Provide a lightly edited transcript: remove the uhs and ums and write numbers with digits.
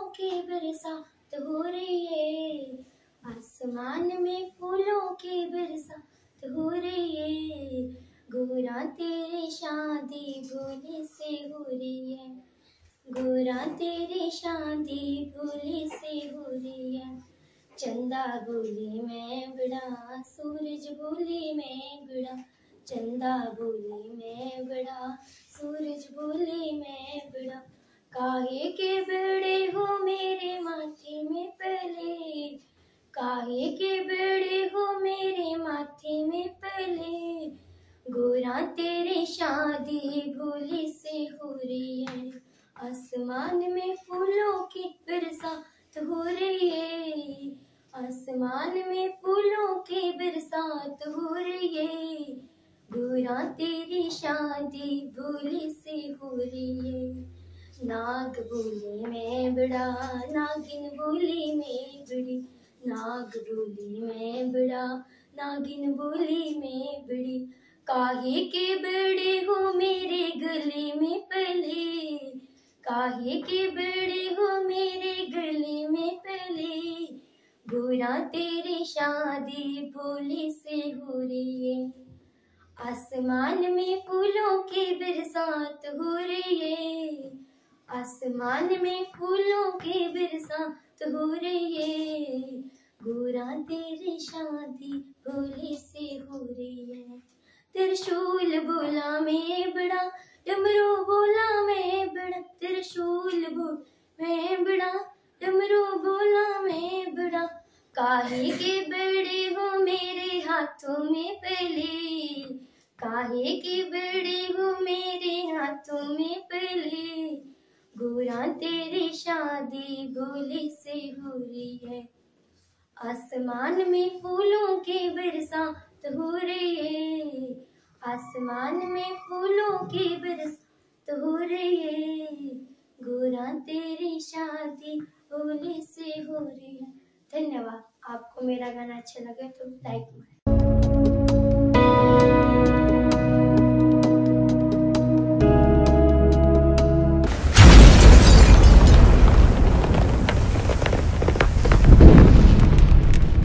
की बरसात हो रही है, आसमान में फूलों की बरसात हो रही है। गोरा तेरी शादी भोले से हो रही है, गोरा तेरी शादी भोले से हो रही है। चंदा बोली मैं बड़ा, सूरज बोली मैं बड़ा, चंदा बोली मैं बड़ा, सूरज बोली मैं बड़ा। काहे के बड़े हो मेरे माथे में पहले, काहे के बड़े हो मेरे माथे में पहले। गोरा तेरी शादी भोले से हो रही है, आसमान में फूलों की बरसात हो रही है, आसमान में फूलों की बरसात हो रही है। गोरा तेरी शादी भोले से हो रही है। नाग बोली मैं बड़ा, नागिन बोली मैं बड़ी, नाग बोली मैं बड़ा, नागिन बोली मैं बड़ी। काहे के बड़े हो मेरे गले में पले, काहे के बड़े हो मेरे गले में पले। गोरा तेरी शादी भोले से हो रही है, आसमान में फूलों की बरसात हो रही है, आसमान में फूलों की बरसात हो रही है। गोरा तेरी शादी भोले से हो रही है। त्रिशूल बोला मैं बड़ा, डमरू बोला मैं बड़ा, त्रिशूल बोल मैं बड़ा, डमरू बोला मैं बड़ा। काहे के बड़े हो मेरे हाथों में पहले, काहे के बड़े हो मेरे हाथों में पहले। गोरा तेरी शादी भोले से हो रही है, आसमान में फूलों की बरसात हो रही है, आसमान में फूलों की बरसात हो रही है। गोरा तेरी शादी भोले से हो रही है। धन्यवाद। आपको मेरा गाना अच्छा लगे तो लाइक करें।